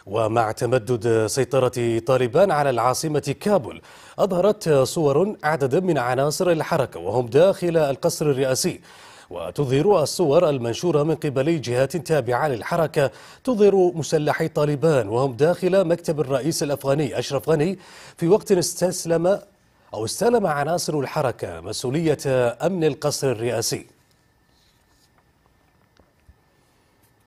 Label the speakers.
Speaker 1: ومع تمدد سيطرة طالبان على العاصمة كابول، أظهرت صور عددا من عناصر الحركة وهم داخل القصر الرئاسي. وتظهر الصور المنشورة من قبل جهات تابعة للحركة تظهر مسلحي طالبان وهم داخل مكتب الرئيس الأفغاني أشرف غني، في وقت استلم عناصر الحركة مسؤولية أمن القصر الرئاسي.